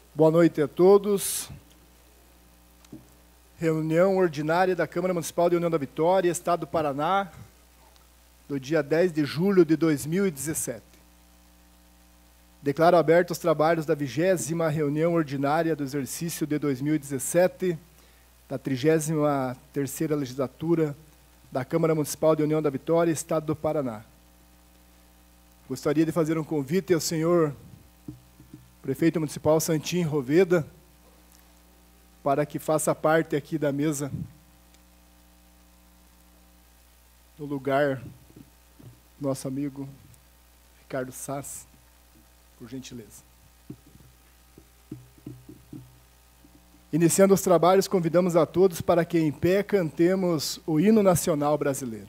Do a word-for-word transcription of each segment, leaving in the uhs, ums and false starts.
Boa noite a todos. Reunião ordinária da Câmara Municipal de União da Vitória, Estado do Paraná, do dia dez de julho de dois mil e dezessete. Declaro abertos os trabalhos da vigésima reunião ordinária do exercício de dois mil e dezessete, da trigésima terceira legislatura da Câmara Municipal de União da Vitória, Estado do Paraná. Gostaria de fazer um convite ao senhor Prefeito Municipal Santim Roveda, para que faça parte aqui da mesa, no lugar do nosso amigo Ricardo Sass, por gentileza. Iniciando os trabalhos, convidamos a todos para que em pé cantemos o hino nacional brasileiro.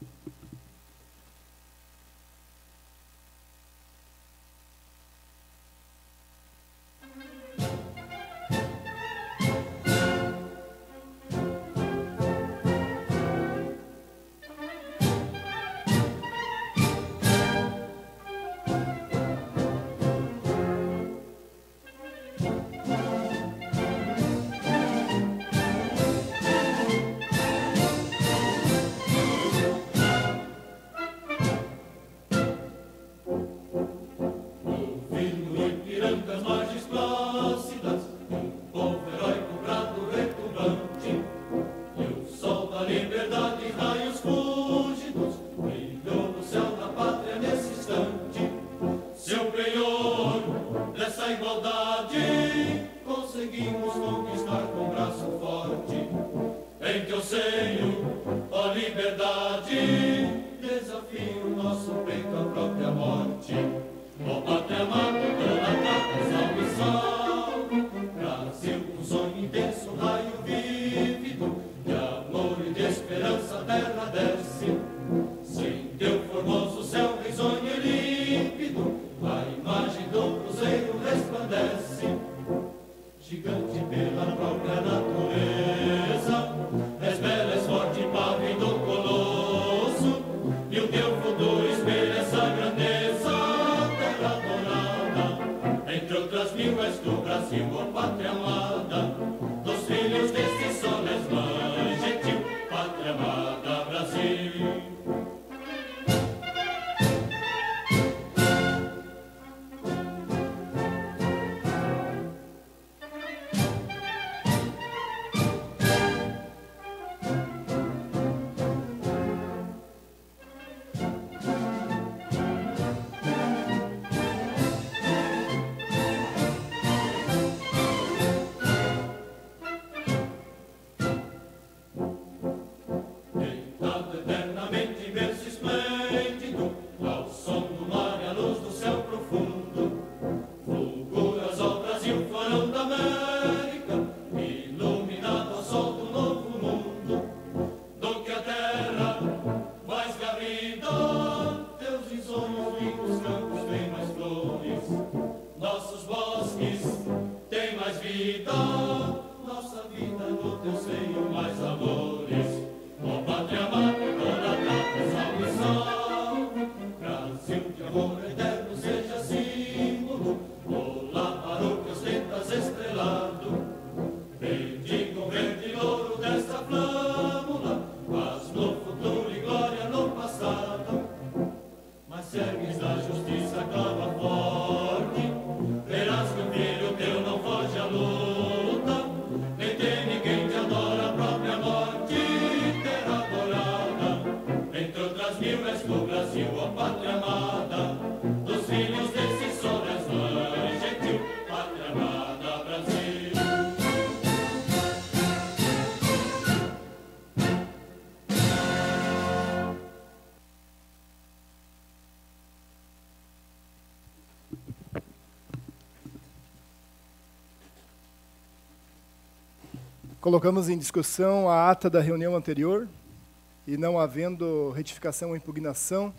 Colocamos em discussão a ata da reunião anterior e, não havendo retificação ou impugnação,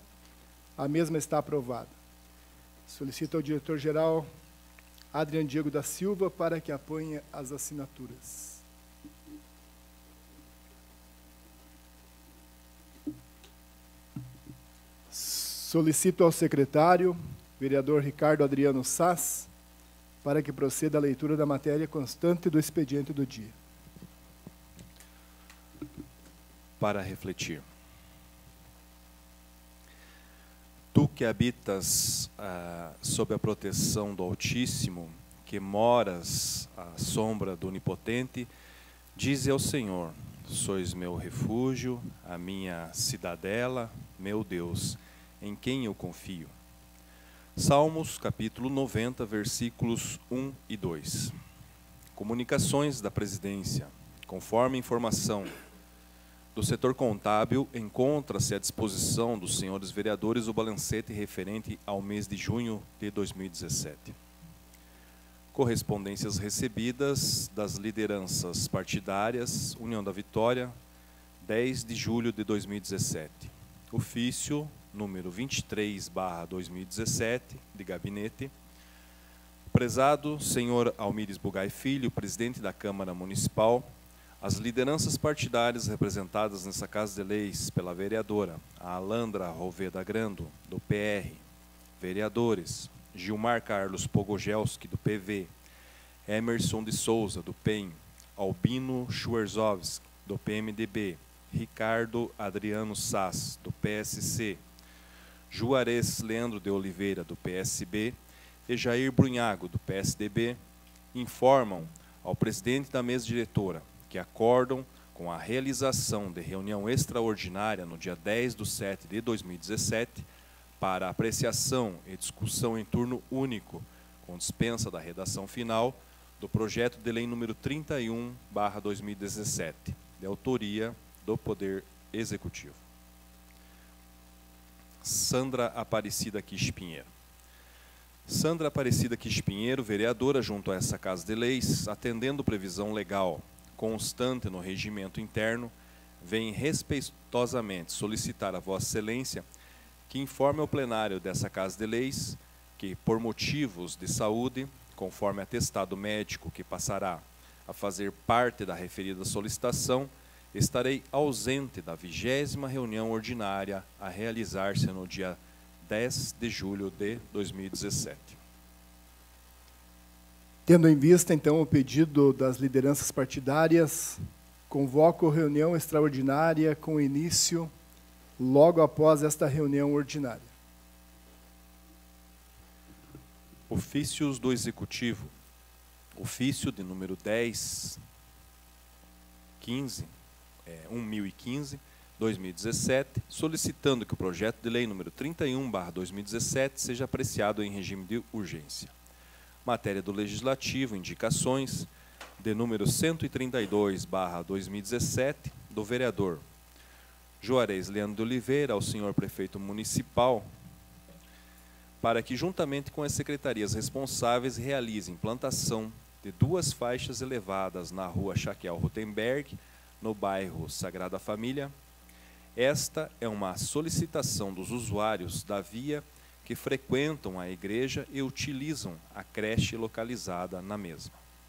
a mesma está aprovada. Solicito ao diretor-geral Adriano Diego da Silva para que aponha as assinaturas. Solicito ao secretário, vereador Ricardo Adriano Sass, para que proceda a leitura da matéria constante do expediente do dia. Para refletir. Tu que habitas ah, sob a proteção do Altíssimo, que moras à sombra do Onipotente, dize ao Senhor: sois meu refúgio, a minha cidadela, meu Deus, em quem eu confio. Salmos, capítulo noventa, versículos um e dois. Comunicações da Presidência. Conforme informação do setor contábil, encontra-se à disposição dos senhores vereadores o balancete referente ao mês de junho de dois mil e dezessete. Correspondências recebidas das lideranças partidárias: União da Vitória, dez de julho de dois mil e dezessete. Ofício número vinte e três barra dois mil e dezessete, de gabinete. Prezado senhor Almires Bugai Filho, presidente da Câmara Municipal, as lideranças partidárias representadas nessa Casa de Leis pela vereadora Alandra Roveda Grando, do P R, vereadores Gilmar Carlos Pogogelski, do P V, Emerson de Souza, do P E M, Albino Schwerzowski, do P M D B, Ricardo Adriano Sass, do P S C, Juarez Leandro de Oliveira, do P S B, e Jair Brunhago, do P S D B, informam ao presidente da mesa diretora que acordam com a realização de reunião extraordinária no dia dez de setembro de dois mil e dezessete para apreciação e discussão em turno único, com dispensa da redação final, do projeto de lei número trinta e um barra dois mil e dezessete, de autoria do Poder Executivo. Sandra Aparecida Kish Pinheiro. Sandra Aparecida Kish Pinheiro, vereadora junto a essa Casa de Leis, atendendo previsão legal constante no regimento interno, vem respeitosamente solicitar a Vossa Excelência que informe ao plenário dessa Casa de Leis que, por motivos de saúde, conforme atestado médico que passará a fazer parte da referida solicitação, estarei ausente da vigésima reunião ordinária a realizar-se no dia dez de julho de dois mil e dezessete. Tendo em vista, então, o pedido das lideranças partidárias, convoco reunião extraordinária com início logo após esta reunião ordinária. Ofícios do Executivo. Ofício de número dez, quinze, é, mil e quinze, dois mil e dezessete, solicitando que o projeto de lei número trinta e um barra dois mil e dezessete seja apreciado em regime de urgência. Matéria do Legislativo, indicações, de número cento e trinta e dois barra dois mil e dezessete, do vereador Juarez Leandro de Oliveira ao senhor prefeito municipal, para que, juntamente com as secretarias responsáveis, realize implantação de duas faixas elevadas na rua Chaquel Rutenberg, no bairro Sagrada Família. Esta é uma solicitação dos usuários da via que frequentam a igreja e utilizam a creche localizada na mesma.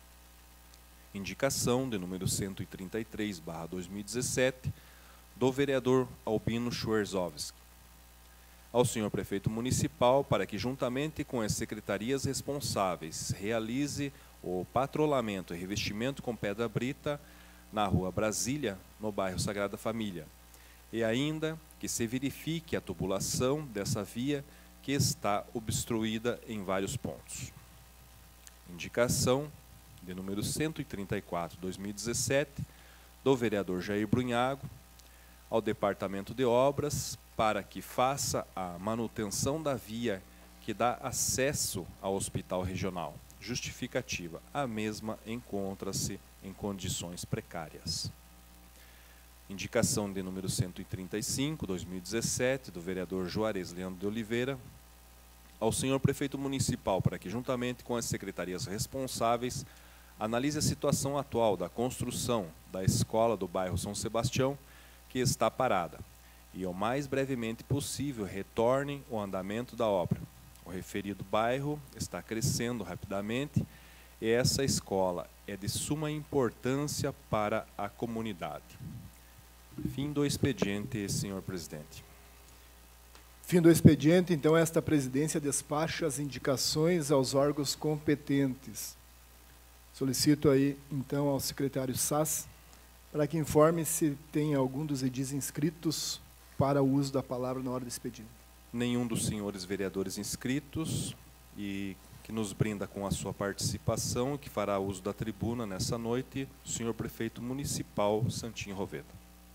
Indicação de número cento e trinta e três barra dois mil e dezessete, do vereador Albino Schwerzowski, ao senhor prefeito municipal, para que, juntamente com as secretarias responsáveis, realize o patrulhamento e revestimento com pedra brita na rua Brasília, no bairro Sagrada Família, e ainda que se verifique a tubulação dessa via que está obstruída em vários pontos. Indicação de número cento e trinta e quatro, dois mil e dezessete, do vereador Jair Brunhago, ao Departamento de Obras, para que faça a manutenção da via que dá acesso ao Hospital Regional. Justificativa: a mesma encontra-se em condições precárias. Indicação de número cento e trinta e cinco, dois mil e dezessete, do vereador Juarez Leandro de Oliveira, ao senhor prefeito municipal, para que, juntamente com as secretarias responsáveis, analise a situação atual da construção da escola do bairro São Sebastião, que está parada, e, o mais brevemente possível, retorne o andamento da obra. O referido bairro está crescendo rapidamente e essa escola é de suma importância para a comunidade. Fim do expediente, senhor presidente. Fim do expediente, então esta presidência despacha as indicações aos órgãos competentes. Solicito aí, então, ao secretário Sass, para que informe se tem algum dos edis inscritos para o uso da palavra na hora do expediente. Nenhum dos senhores vereadores inscritos e que nos brinda com a sua participação e que fará uso da tribuna nessa noite, o senhor prefeito municipal Santinho Roveda.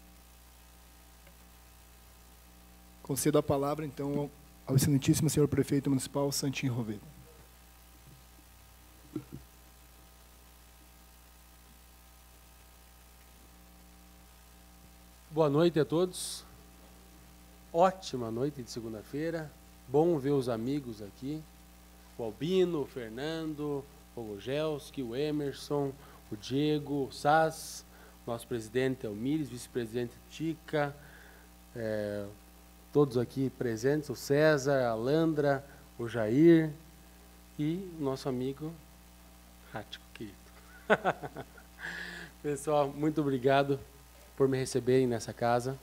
Concedo a palavra, então, ao excelentíssimo senhor prefeito municipal Santinho Roveda. Boa noite a todos. Ótima noite de segunda-feira. Bom ver os amigos aqui. O Albino, o Fernando, o Gogelski, o Emerson, o Diego, o Sass, nosso presidente Elmires, vice-presidente Tica, é, todos aqui presentes, o César, a Landra, o Jair e o nosso amigo Rático, querido. Pessoal, muito obrigado por me receberem nessa casa.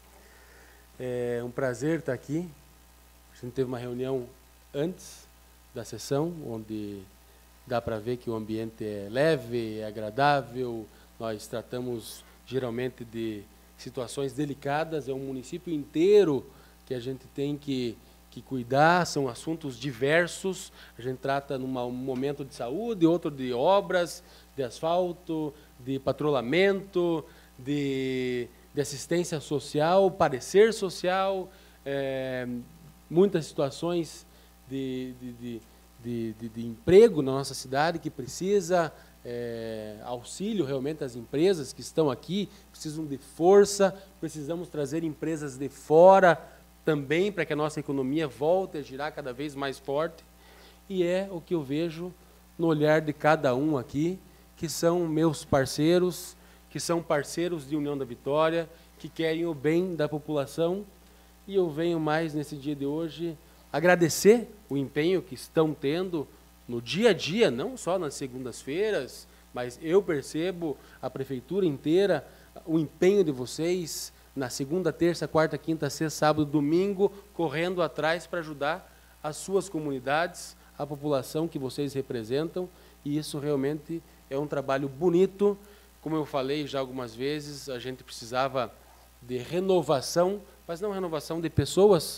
É um prazer estar aqui. A gente teve uma reunião antes da sessão, onde dá para ver que o ambiente é leve, é agradável. Nós tratamos geralmente de situações delicadas, é um município inteiro que a gente tem que, que cuidar, são assuntos diversos. A gente trata num momento de saúde, outro de obras, de asfalto, de patrulhamento, de, de assistência social, parecer social, é, muitas situações de, de, de, de, de, de emprego na nossa cidade que precisa é, auxílio realmente às empresas que estão aqui, precisam de força, precisamos trazer empresas de fora também para que a nossa economia volte a girar cada vez mais forte. E é o que eu vejo no olhar de cada um aqui, que são meus parceiros, que são parceiros de União da Vitória, que querem o bem da população. E eu venho mais nesse dia de hoje agradecer o empenho que estão tendo no dia a dia, não só nas segundas-feiras, mas eu percebo a prefeitura inteira, o empenho de vocês na segunda, terça, quarta, quinta, sexta, sábado, domingo, correndo atrás para ajudar as suas comunidades, a população que vocês representam, e isso realmente é um trabalho bonito. Como eu falei já algumas vezes, a gente precisava de renovação, mas não renovação de pessoas,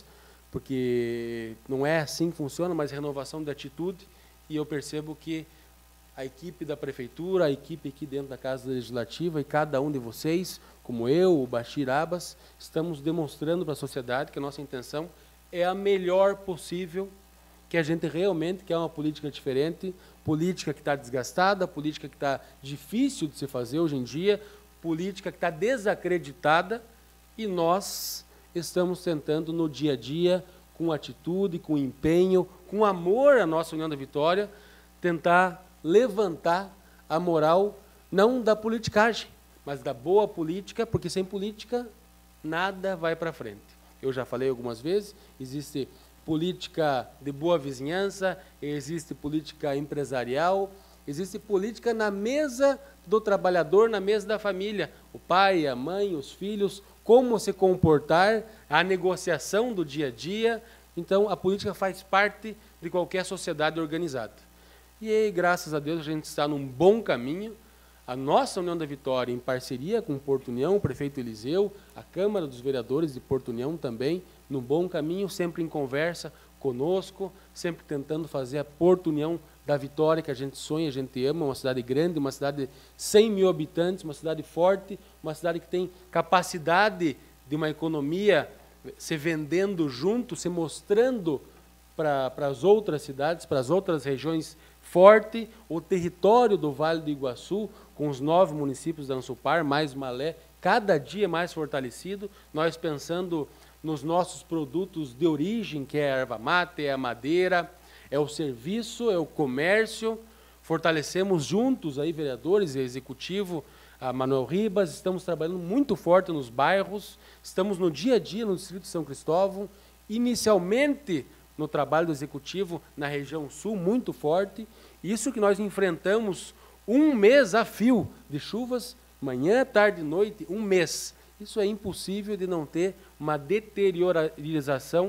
porque não é assim que funciona, mas renovação de atitude, e eu percebo que a equipe da prefeitura, a equipe aqui dentro da Casa Legislativa e cada um de vocês, como eu, o Bashir Abbas, estamos demonstrando para a sociedade que a nossa intenção é a melhor possível, que a gente realmente quer uma política diferente, política que está desgastada, política que está difícil de se fazer hoje em dia, política que está desacreditada, e nós estamos tentando no dia a dia, com atitude, com empenho, com amor à nossa União da Vitória, tentar levantar a moral, não da politicagem, mas da boa política, porque sem política nada vai para frente. Eu já falei algumas vezes, existe política de boa vizinhança, existe política empresarial, existe política na mesa do trabalhador, na mesa da família, o pai, a mãe, os filhos, como se comportar, a negociação do dia a dia. Então, a política faz parte de qualquer sociedade organizada. E aí, graças a Deus, a gente está num bom caminho. A nossa União da Vitória, em parceria com o Porto União, o prefeito Eliseu, a Câmara dos Vereadores de Porto União também, num bom caminho, sempre em conversa conosco, sempre tentando fazer a Porto União da Vitória, que a gente sonha, a gente ama, uma cidade grande, uma cidade de cem mil habitantes, uma cidade forte, uma cidade que tem capacidade de uma economia se vendendo junto, se mostrando para as outras cidades, para as outras regiões forte, o território do Vale do Iguaçu, com os nove municípios da Ansupar, mais Malé, cada dia mais fortalecido, nós pensando nos nossos produtos de origem, que é a erva mate, é a madeira, é o serviço, é o comércio. Fortalecemos juntos, aí, vereadores e executivo, a Manuel Ribas, estamos trabalhando muito forte nos bairros, estamos no dia a dia no Distrito de São Cristóvão, inicialmente no trabalho do executivo na região sul, muito forte. Isso que nós enfrentamos um mês a fio de chuvas, manhã, tarde e noite, um mês. Isso é impossível de não ter uma deteriorização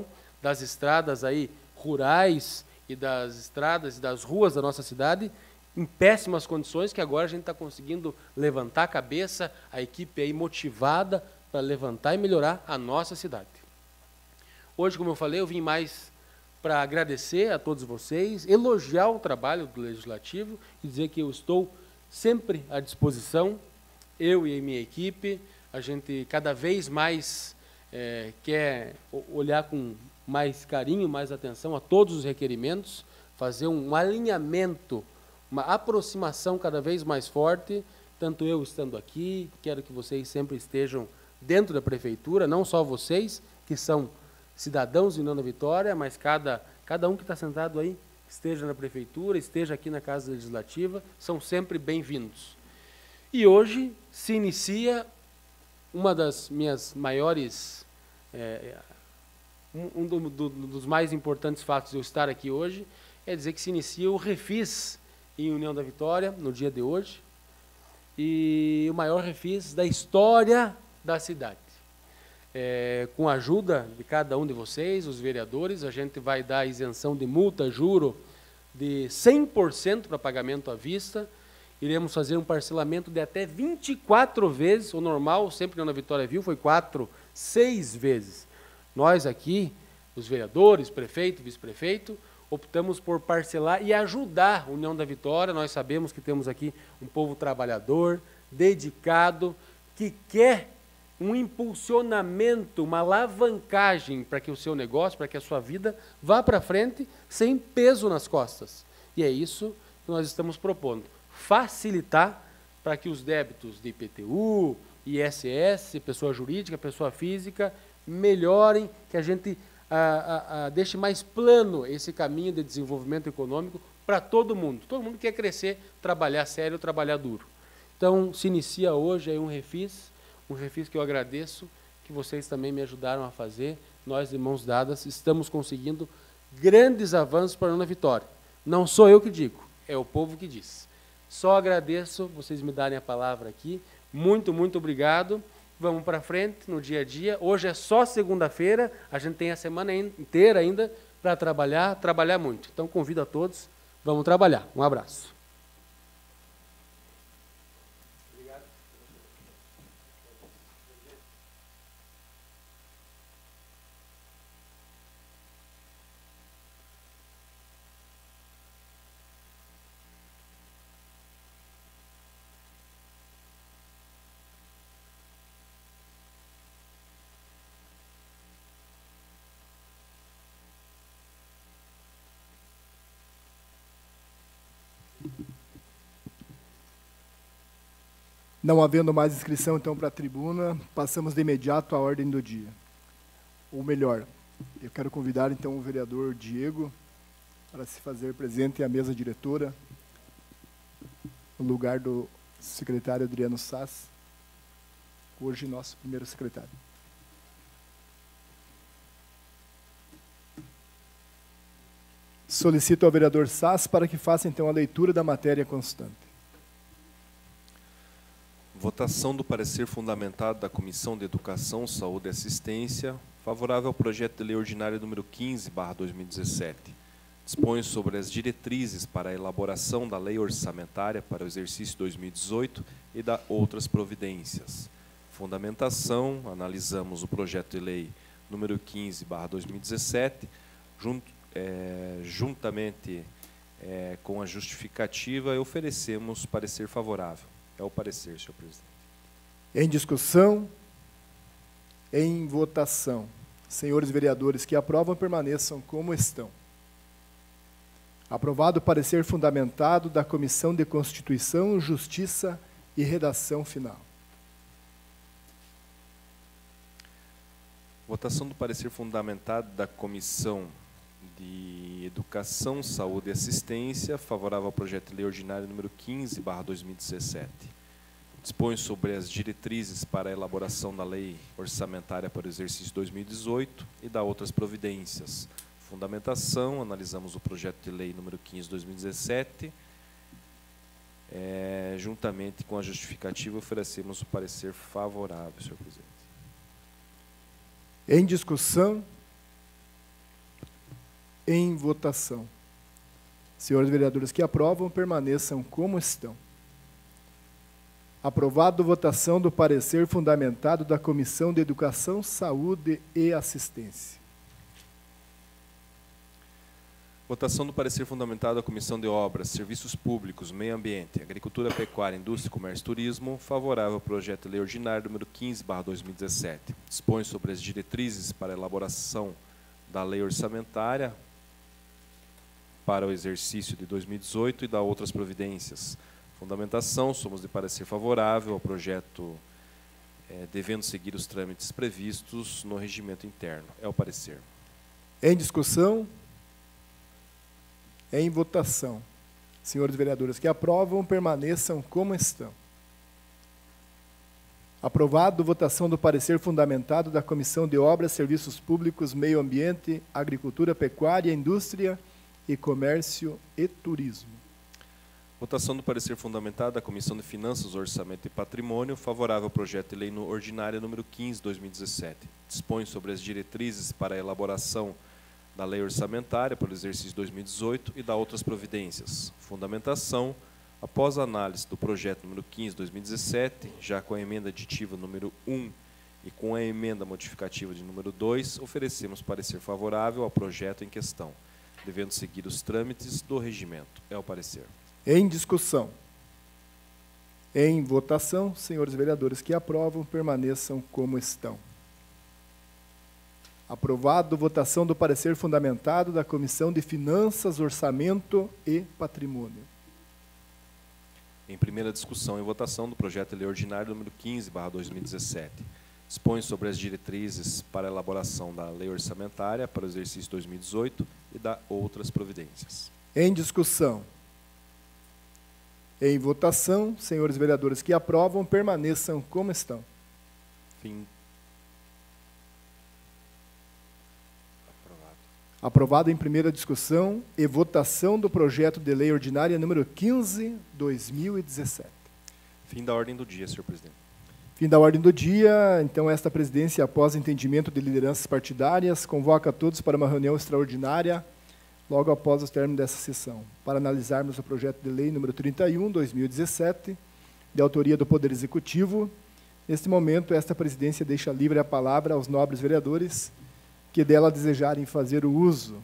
das estradas aí rurais e das estradas e das ruas da nossa cidade em péssimas condições, que agora a gente está conseguindo levantar a cabeça, a equipe aí motivada para levantar e melhorar a nossa cidade. Hoje, como eu falei, eu vim mais para agradecer a todos vocês, elogiar o trabalho do Legislativo e dizer que eu estou sempre à disposição, eu e a minha equipe. A gente cada vez mais é, quer olhar com mais carinho, mais atenção a todos os requerimentos, fazer um alinhamento, uma aproximação cada vez mais forte, tanto eu estando aqui, quero que vocês sempre estejam dentro da Prefeitura, não só vocês, que são cidadãos de União da Vitória, mas cada, cada um que está sentado aí, esteja na Prefeitura, esteja aqui na Casa Legislativa, são sempre bem-vindos. E hoje se inicia uma das minhas maiores, é, um, um do, do, dos mais importantes fatos de eu estar aqui hoje, é dizer que se inicia o Refis em União da Vitória, no dia de hoje, e o maior refis da história da cidade. É, com a ajuda de cada um de vocês, os vereadores, a gente vai dar isenção de multa, juro, de cem por cento para pagamento à vista. Iremos fazer um parcelamento de até vinte e quatro vezes, o normal, sempre na Vitória viu, foi quatro, seis vezes. Nós aqui, os vereadores, prefeito, vice-prefeito, optamos por parcelar e ajudar a União da Vitória. Nós sabemos que temos aqui um povo trabalhador, dedicado, que quer um impulsionamento, uma alavancagem para que o seu negócio, para que a sua vida vá para frente sem peso nas costas. E é isso que nós estamos propondo, facilitar para que os débitos de I P T U, I S S, pessoa jurídica, pessoa física, melhorem, que a gente a, a, a, deixe mais plano esse caminho de desenvolvimento econômico para todo mundo. Todo mundo quer crescer, trabalhar sério, trabalhar duro. Então, se inicia hoje aí um refis, um refis que eu agradeço, que vocês também me ajudaram a fazer. Nós, de mãos dadas, estamos conseguindo grandes avanços para a União da Vitória. Não sou eu que digo, é o povo que diz. Só agradeço vocês me darem a palavra aqui. Muito, muito obrigado. Vamos para frente no dia a dia. Hoje é só segunda-feira, a gente tem a semana inteira ainda para trabalhar, trabalhar muito. Então, convido a todos, vamos trabalhar. Um abraço. Não havendo mais inscrição, então, para a tribuna, passamos de imediato à ordem do dia. Ou melhor, eu quero convidar, então, o vereador Diego para se fazer presente à mesa diretora, no lugar do secretário Adriano Sass, hoje nosso primeiro secretário. Solicito ao vereador Sass para que faça, então, a leitura da matéria constante. Votação do parecer fundamentado da Comissão de Educação, Saúde e Assistência, favorável ao projeto de lei ordinário número quinze barra dois mil e dezessete. Dispõe sobre as diretrizes para a elaboração da lei orçamentária para o exercício dois mil e dezoito e da outras providências. Fundamentação: analisamos o projeto de lei número quinze barra dois mil e dezessete, junto, é, juntamente é, com a justificativa, e oferecemos parecer favorável. É o parecer, senhor presidente. Em discussão, em votação. Senhores vereadores que aprovam, permaneçam como estão. Aprovado o parecer fundamentado da Comissão de Constituição, Justiça e Redação Final. Votação do parecer fundamentado da Comissão de Educação, Saúde e Assistência, favorável ao projeto de lei ordinário número quinze barra dois mil e dezessete. Dispõe sobre as diretrizes para a elaboração da lei orçamentária para o exercício dois mil e dezoito e da outras providências. Fundamentação: analisamos o projeto de lei número quinze barra dois mil e dezessete. É, juntamente com a justificativa, oferecemos o parecer favorável, senhor presidente. Em discussão, Em votação. Senhores vereadores que aprovam, permaneçam como estão. Aprovado votação do parecer fundamentado da Comissão de Educação, Saúde e Assistência. Votação do parecer fundamentado da Comissão de Obras, Serviços Públicos, Meio Ambiente, Agricultura, Pecuária, Indústria, Comércio e Turismo, favorável ao projeto de lei ordinário número quinze barra dois mil e dezessete. Dispõe sobre as diretrizes para a elaboração da lei orçamentária para o exercício de dois mil e dezoito e da outras providências. Fundamentação, somos de parecer favorável ao projeto, é, devendo seguir os trâmites previstos no regimento interno. É o parecer. Em discussão? Em votação. Senhores vereadores que aprovam, permaneçam como estão. Aprovado votação do parecer fundamentado da Comissão de Obras, Serviços Públicos, Meio Ambiente, Agricultura, Pecuária, Indústria e Comércio e Turismo. Votação do parecer fundamentado da Comissão de Finanças, Orçamento e Patrimônio, favorável ao projeto de lei ordinária número quinze, dois mil e dezessete. Dispõe sobre as diretrizes para a elaboração da lei orçamentária para o exercício dois mil e dezoito e da outras providências. Fundamentação, após a análise do projeto número quinze, dois mil e dezessete, já com a emenda aditiva número um e com a emenda modificativa de número dois, oferecemos parecer favorável ao projeto em questão, devendo seguir os trâmites do regimento. É o parecer. Em discussão. Em votação, senhores vereadores que aprovam, permaneçam como estão. Aprovado votação do parecer fundamentado da Comissão de Finanças, Orçamento e Patrimônio. Em primeira discussão e votação do projeto de lei ordinário número quinze barra dois mil e dezessete. Dispõe sobre as diretrizes para a elaboração da lei orçamentária para o exercício dois mil e dezoito e da outras providências. Em discussão. Em votação, senhores vereadores que aprovam, permaneçam como estão. Fim. Aprovado em primeira discussão e votação do projeto de lei ordinária número quinze, dois mil e dezessete. Fim da ordem do dia, senhor presidente. Fim da ordem do dia. Então, esta presidência, após entendimento de lideranças partidárias, convoca a todos para uma reunião extraordinária, logo após o término dessa sessão, para analisarmos o projeto de lei número trinta e um, dois mil e dezessete, de autoria do Poder Executivo. Neste momento, esta presidência deixa livre a palavra aos nobres vereadores que dela desejarem fazer o uso.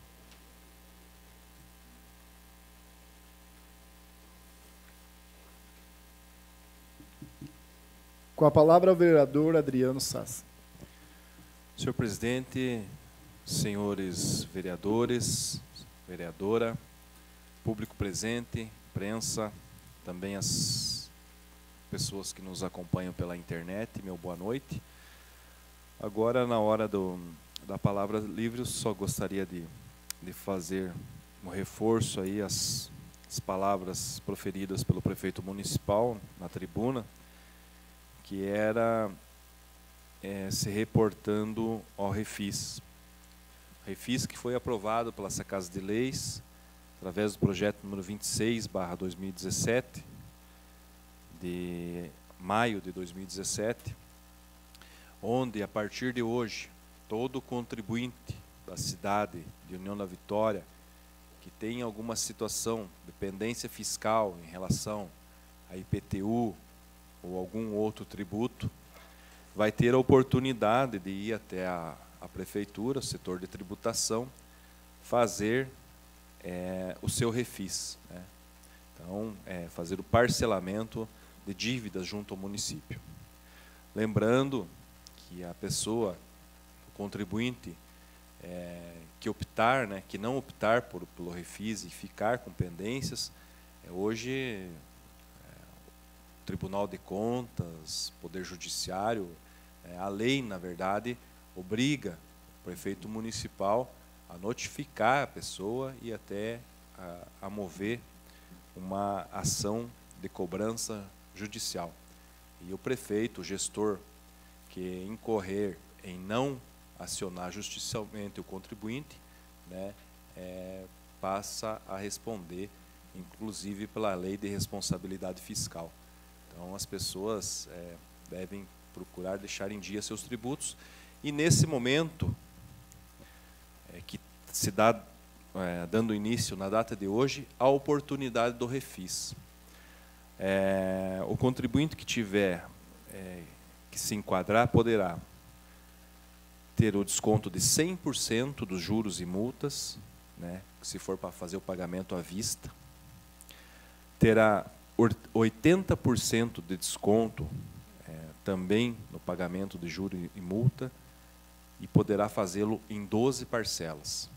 Com a palavra o vereador Adriano Sassa. Senhor presidente, senhores vereadores, vereadora, público presente, imprensa, também as pessoas que nos acompanham pela internet, meu boa noite. Agora, na hora do da palavra livre, eu só gostaria de, de fazer um reforço aí às, às palavras proferidas pelo prefeito municipal na tribuna, que era é, se reportando ao Refis. Refis que foi aprovado pela essa Casa de Leis, através do projeto número vinte e seis barra dois mil e dezessete, de maio de dois mil e dezessete, onde, a partir de hoje, todo contribuinte da cidade de União da Vitória que tem alguma situação de pendência fiscal em relação a I P T U ou algum outro tributo, vai ter a oportunidade de ir até a, a prefeitura, o setor de tributação, fazer é, o seu refis, né? Então, é, fazer o parcelamento de dívidas junto ao município. Lembrando que a pessoa, contribuinte é, que optar, né, que não optar por, pelo refis e ficar com pendências, é, hoje é, o Tribunal de Contas, Poder Judiciário, é, a lei, na verdade, obriga o prefeito municipal a notificar a pessoa e até a, a mover uma ação de cobrança judicial. E o prefeito, o gestor, que incorrer em não acionar judicialmente o contribuinte, né, é, passa a responder, inclusive pela lei de responsabilidade fiscal. Então, as pessoas é, devem procurar deixar em dia seus tributos, e nesse momento é, que se dá é, dando início na data de hoje à oportunidade do refis. É, o contribuinte que tiver, é, que se enquadrar, poderá ter o desconto de cem por cento dos juros e multas, né, se for para fazer o pagamento à vista. Terá oitenta por cento de desconto é, também no pagamento de juros e multa, e poderá fazê-lo em doze parcelas.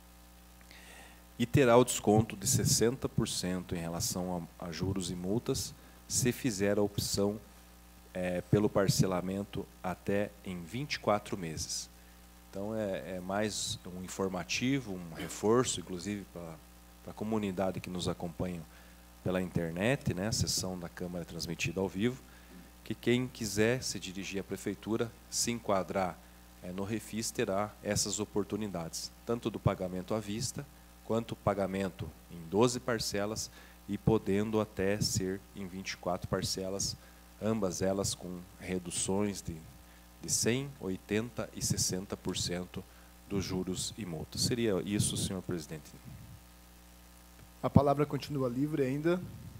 E terá o desconto de sessenta por cento em relação a, a juros e multas, se fizer a opção é, pelo parcelamento até em vinte e quatro meses. Então, é, é mais um informativo, um reforço, inclusive para a comunidade que nos acompanha pela internet, né, a sessão da Câmara transmitida ao vivo, que quem quiser se dirigir à Prefeitura, se enquadrar é, no refis, terá essas oportunidades, tanto do pagamento à vista, quanto o pagamento em doze parcelas e podendo até ser em vinte e quatro parcelas, ambas elas com reduções de, de cem por cento, oitenta por cento e sessenta por cento dos juros e multas. Seria isso, senhor presidente. A palavra continua livre ainda.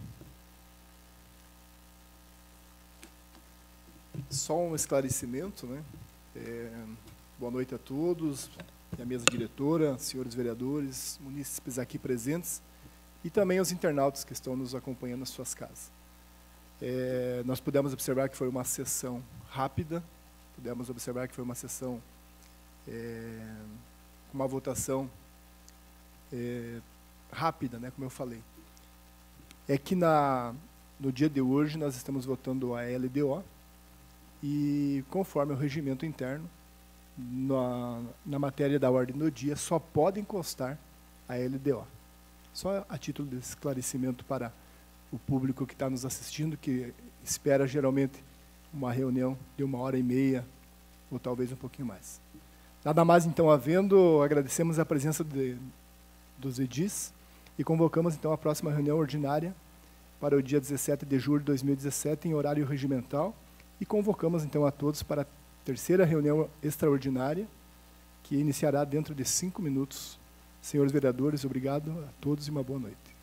Só um esclarecimento, né? É, boa noite a todos, e a mesa diretora, senhores vereadores, munícipes aqui presentes, e também aos internautas que estão nos acompanhando nas suas casas. É, nós pudemos observar que foi uma sessão rápida, pudemos observar que foi uma sessão é, com uma votação é, rápida, né, como eu falei. É que na, no dia de hoje nós estamos votando a L D O, e conforme o regimento interno, Na, na matéria da ordem do dia, só pode encostar a L D O. Só a título de esclarecimento para o público que está nos assistindo, que espera geralmente uma reunião de uma hora e meia, ou talvez um pouquinho mais. Nada mais, então, havendo, agradecemos a presença de, dos edis e convocamos, então, a próxima reunião ordinária para o dia dezessete de julho de dois mil e dezessete, em horário regimental, e convocamos, então, a todos para a terceira reunião extraordinária, que iniciará dentro de cinco minutos. Senhores vereadores, obrigado a todos e uma boa noite.